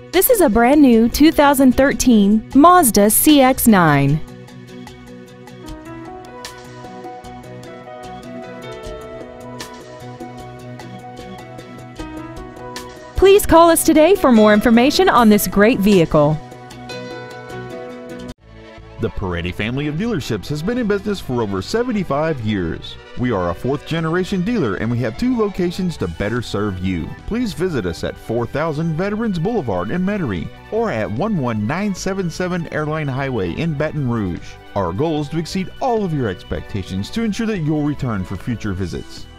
This is a brand new 2013 Mazda CX-9. Please call us today for more information on this great vehicle. The Paretti family of dealerships has been in business for over 75 years. We are a fourth-generation dealer and we have 2 locations to better serve you. Please visit us at 4000 Veterans Blvd in Metairie or at 11977 Airline Highway in Baton Rouge. Our goal is to exceed all of your expectations to ensure that you'll return for future visits.